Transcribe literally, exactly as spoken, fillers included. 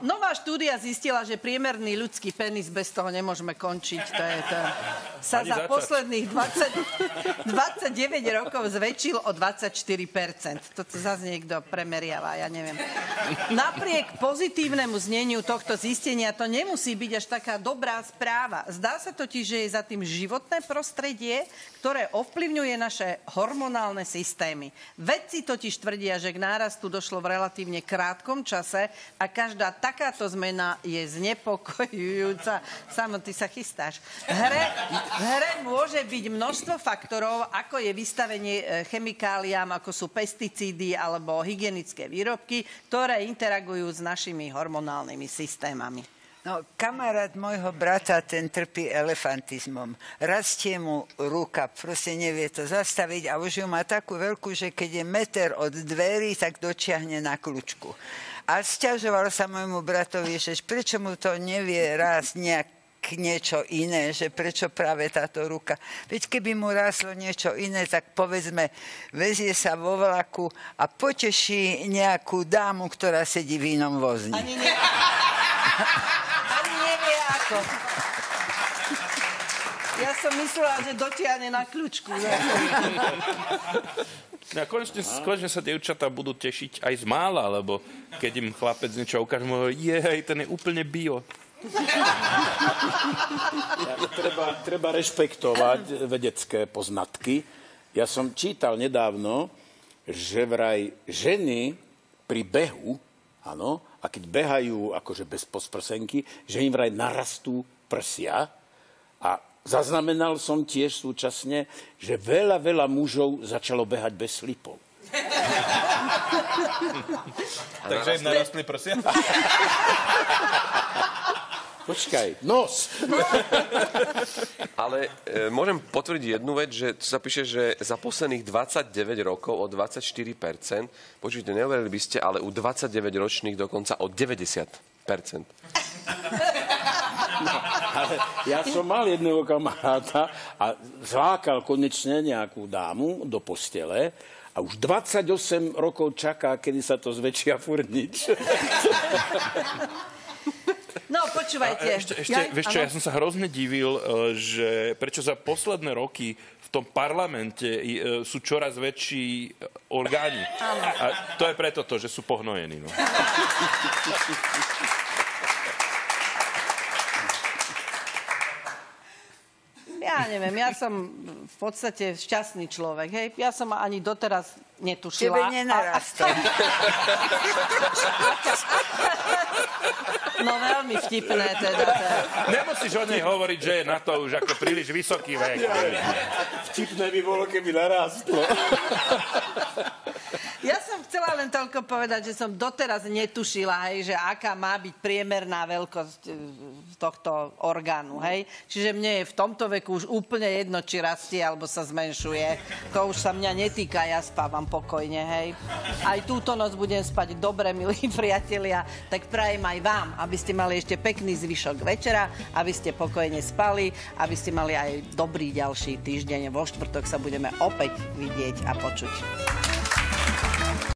nová štúdia zistila, že priemerný ľudský penis, bez toho nemôžeme končiť. To je to. Sa za začať. posledných dvadsať, dvadsaťdeväť rokov zväčšil o dvadsaťštyri percent. Toto zase niekto premeriava, ja neviem. Napriek pozitívnemu zneniu tohto zistenia to nemusí byť až taká dobrá správa. Zdá sa totiž, že je za tým životné prostredie, ktoré ovplyvňuje naše hormonálne systémy. Vedci totiž tvrdia, že k nárastu došlo v relatívne krátkom čase a každá takáto zmena je znepokojujúca. Samo, ty sa chystáš. V hre, v hre môže byť množstvo faktorov, ako je vystavenie chemikáliám, ako sú pesticídy alebo hygienické výrobky, ktoré interagujú s našimi hormonálnymi systémami. No, kamarát môjho brata, ten trpí elefantizmom. Rastie mu ruka, proste nevie to zastaviť a už ju má takú veľkú, že keď je meter od dverí, tak dočiahne na kľúčku. A sťažoval sa môjmu bratovi, že prečo mu to nevie rásť nejak niečo iné, že prečo práve táto ruka. Veď keby mu ráslo niečo iné, tak povedzme, vezie sa vo vlaku a poteší nejakú dámu, ktorá sedí v inom vozni. Ani nie. Ani nevie ako. Ja som myslela, že dotiahne na kľúčku. No, konečne, konečne sa dievčatá budú tešiť aj z mála, lebo keď im chlapec niečo ukáže, mu hovorí, jej, ten je úplne bio. treba, treba rešpektovať vedecké poznatky. Ja som čítal nedávno, že vraj ženy pri behu, áno, a keď behajú akože bez podprsenky, že im vraj narastú prsia. A zaznamenal som tiež súčasne, že veľa, veľa mužov začalo behať bez slipov. Takže im narastli prsia? Počkaj, nos. Ale e, môžem potvrdiť jednu vec, že tu sa píše, že za posledných dvadsaťdeväť rokov o dvadsaťštyri percent, počujte, neuverili by ste, ale u dvadsaťdeväťročných dokonca o deväťdesiat percent. No, ale ja som mal jedného kamaráta a zlákal konečne nejakú dámu do postele a už dvadsaťosem rokov čaká, kedy sa to zväčšia furt nič. No, počúvajte. Ešte, ešte ja, vieš čo, ja som sa hrozne divil, že prečo za posledné roky v tom parlamente sú čoraz väčší orgáni. Áno. A to je preto to, že sú pohnojení. No. Ja neviem, ja som v podstate šťastný človek, hej. Ja som ani doteraz netušila. Tebe nenarastol. No veľmi vtipné teda. Nemusíš o nej hovoriť, že je na to už ako príliš vysoký vek. Vtipné by bolo, keby narastlo. Ja som chcela len toľko povedať, že som doteraz netušila, hej, že aká má byť priemerná veľkosť tohto orgánu, hej. Čiže mne je v tomto veku už úplne jedno, či rastie, alebo sa zmenšuje. To už sa mňa netýka, ja spávam pokojne, hej. Aj túto noc budem spať dobre, milí priatelia, tak prajem aj vám, aby ste mali ešte pekný zvyšok večera, aby ste pokojne spali, aby ste mali aj dobrý ďalší týždeň. Vo štvrtok sa budeme opäť vidieť a počuť.